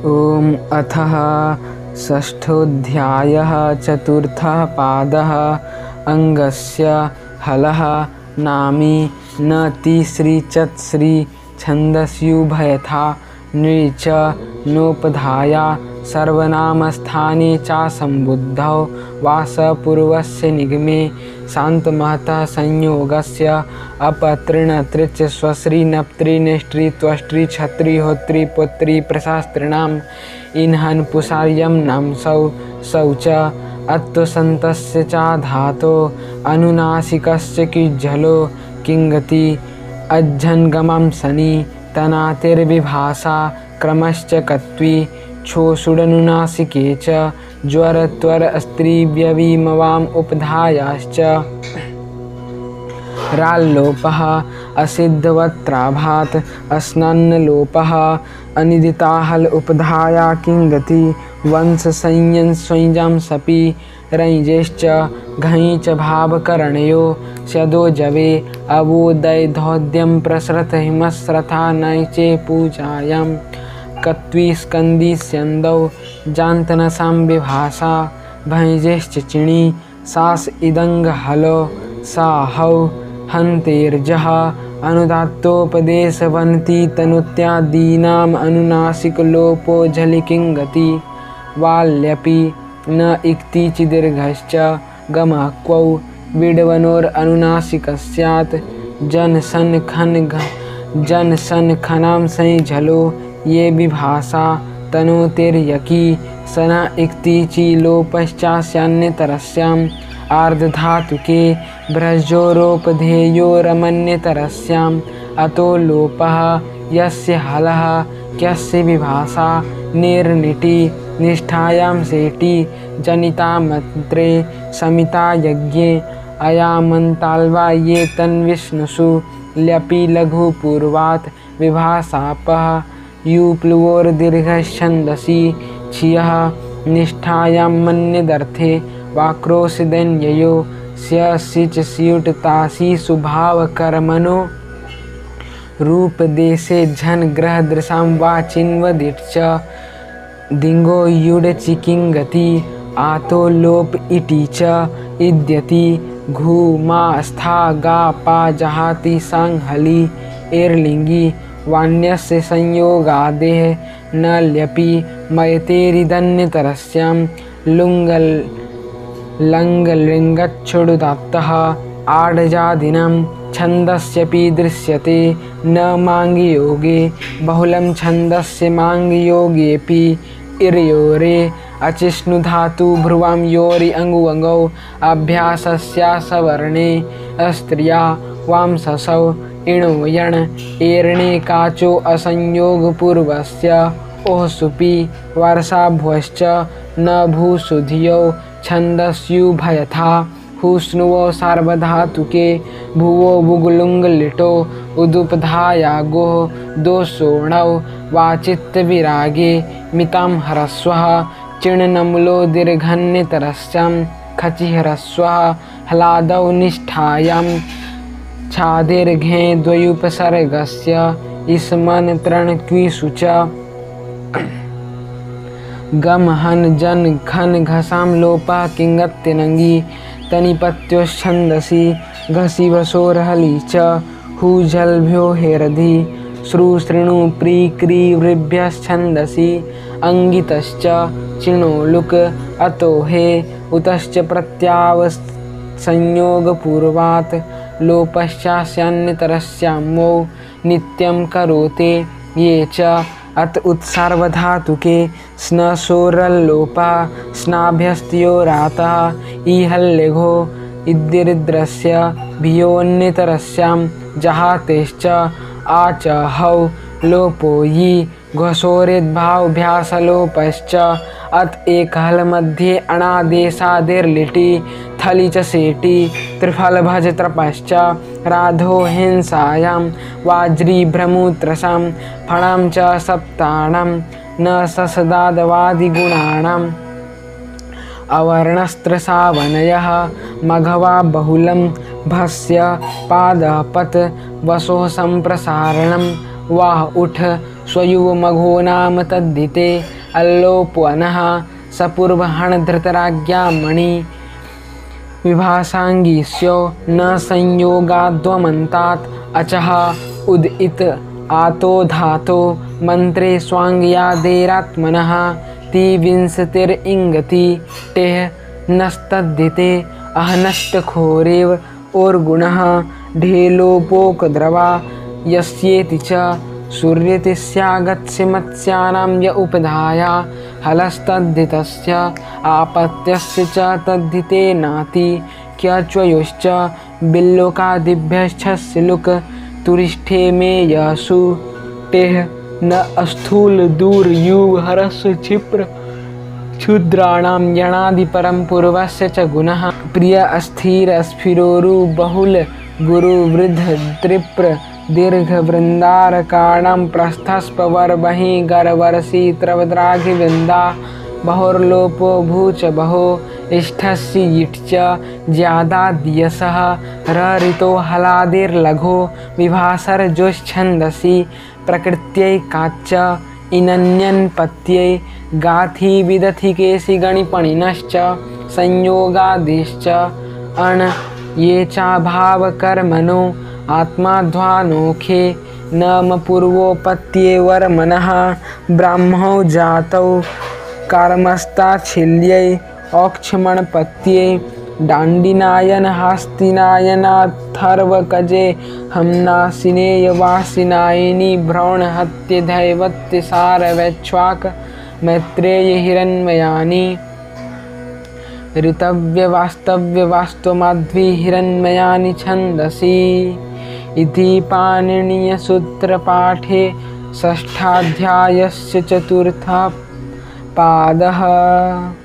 ओम अथः षष्ठोऽध्यायः चतुर्थः पादः अंगस्य हलः नामी न तीसरी चत्सरी छन्दस्युभयथा नृच नोपधाया सर्वनामस्थाने च संबुद्धौ वासपूर्वस्य निगमे शान्तमहतः संयोगस्य अपत्रिणत्रिच स्वश्री नप्त्री नेष्ट्री त्वष्ट्री छत्री होत्री पुत्री प्रशास्त्रिणाम् इन्हन् पुषार्यं नाम सौ च अत्वसन्तस्य च धातो अनुनासिकस्य किज्झलो किंगति अज्झन्गमं सनि तनातिर्विभाषा क्रमश्च कत्वी क्षोषुडनुनासिके च ज्वरत्वरस्त्रीव्यवीमवाम् उपधायाश्च राल्लोपः असिद्धवत्राभात् अस्नान्नलोपः अनिदिताहल उपधाया किंगति वंशसंयं स्वयं सपि रञ्जेश्च घञ् च भावकरणयो स्यदो जवे अवोदयधौद्यं प्रसरत हिमस्रथा नैचे पूजायां कत्वी स्कन्दी स्यन्दौ जान्तनसां विभाषा भञ्जेश्च चिणी सास इदङ्ग हलो साहौ हन्तेर्जः अनुदात्तोपदेशवन्ति तनुत्यादीनाम् अनुनासिकलोपो झलिकिंगति वाल्यपि न इक्ति चिदीर्घश्च गमः क्वौ विडवनोरनुनासिकस्यात् जनसनखनां संझलो ये विभाषा तनोतिर्यकी सना इक्ति चिलोपश्चास्यान्यतरस्याम् आर्धधातुके भ्रजोरोपधेयोरमन्यतरस्याम् अतो लोपः यस्य हलः क्यस्य विभाषा निर्निटी निष्ठायां सेटी जनितामन्त्रे समिता यज्ञे अयामन्ताल्वा ये तन्विष्णुषु ल्यपि लघुपूर्वात् विभाषापः युप्लुवोर्दीर्घच्छन्दसि छियः निष्ठायां मन्यदर्थे वाक्रोशदन्ययो स्यसिच स्युट तासी सुभावकर्मणो रूपदेशे झन ग्रह दृशां वा चिन्वदिच्च दिङ्गो युडचिकिंगति आतो लोप इति च इद्यति घू मा स्था गा पा जहाति सांहलि एर्लिंगी वाण्यस्य संयोगादेः न ल्यपि मयतेरिदन्यतरस्यां लङ्गलिङ्गच्छुडुदात्तः आडजादिनं छन्दस्यपि दृश्यते न माङ्गयोगे बहुलं छन्दस्य माङ्गयोगेऽपि इर्योरे अचिष्णुधातु भ्रुवां योरि अङ्गुवङ्गौ अभ्यासस्यासवर्णे अस्त्रिया वांससौ इणो यण एर्णे काचो असंयोगपूर्वस्य ओःसुपि वर्षाभुवश्च न भूसुधियो छन्दस्युभयथा हुस्नुवो सार्वधातुके भुवो बुगुलुङ्गलिटो उदुपधायागोः दोषोणौ वाचित्तविरागे मितां ह्रस्वः चिणनमुलो दीर्घन्यतरस्यां खचिह्रस्वः हलादौ निष्ठायां छादीर्घे द्वयुपसर्गस्य इस्मन्त्रणक्विषु च गम हन जन खन घसां लोपः किंगत्यनंगी तनिपत्योच्छन्दसि घसि वसोरहलि च हुझल्भ्यो हेरधि श्रुशृणु प्री क्री वृभ्यश्छन्दसि अंगितश्च चिणो लुक अतो हे उतश्च प्रत्यावसंयोगपूर्वात् लोपश्चास्यान्यतरस्यामो नित्यं करोते ये च अत उत्सार्वधातुके स्नसोरल्लोपा स्नाभ्यस्त्योरातः ईहल्लेघो इद्दिर्द्रस्य भियोन्यतरस्यां जहातेश्च आचहौ लोपो यि घसोरेद्भावभ्यासलोपश्च अत एकहल मध्ये अणादेशादिर्लिटि थलि च सेटि त्रिफलभज त्रपश्च राधो हिंसायां वाज्री भ्रमुत्रसां फणां च सप्ताणां न ससदादवादिगुणानाम् अवर्णस्त्रसावनयः मघवा बहुलं भस्य पादपत वसोः संप्रसारणं वाह उठ स्वयुवमघो नाम तद्धिते अल्लोपवनः सपूर्वहण धृतराज्ञा मणि विभासाङ्गीस्यो न संयोगाद्वमन्तात् अचः उदित आतो धातो मंत्रे स्वाङ्ग्यादेरात्मनः तिविंशतिरिङ्गति टेह नस्तद्धिते अहनष्टखोरेव ओर्गुणः ढेलोपोकद्रवा यस्येति च सूर्यतिस्यागत्स्य मत्स्यानां य उपधाया हलस्तद्धितस्य आपत्यस्य च तद्धिते नाति क्यच्वयोश्च बिल्लोकादिभ्यश्च लुक तुरिष्ठे मे यसु टेह न अस्थूल दूर युव हरस्व क्षिप्र क्षुद्राणां यणादिपरं पूर्वस्य च गुणः प्रिय अस्थिर स्फिरोरु बहुल गुरु वृद्ध त्रिप्र दीर्घ वृंदारकाणां प्रस्थस्पवर बहि गर्वर्षि त्रवद्राघि वृंदा बहुर्लोपो भूच बहो इष्ठस्य यिट्च ज्यादाद्यसः ररितो हलादिर्लघो विभासर्जोच्छन्दसि प्रकृत्यै काच्च इनन्यन्पत्यै गाथि विदथि केसि गणिपणिनश्च संयोगादिश्च अण ये चाभावकर्मणो आत्माध्वानोखे नम पूर्वोपत्त्येवर्मनः ब्राह्मौ जातौ कर्मस्ताच्छिल्यै औक्षमणपत्ये दाण्डिनायन हस्तिनायनाथर्वकजे हमनासिनेयवासिनायिनी भ्रौणहत्ये दैवत्य सारवैक्ष्वाक मैत्रेय हिरण्मयानि ऋतव्यवास्तव्यवास्तवमाध्वी हिरण्मयानि छन्दसि इति पाणिनीयसूत्रपाठे षष्ठाध्यायस्य चतुर्थः पादः।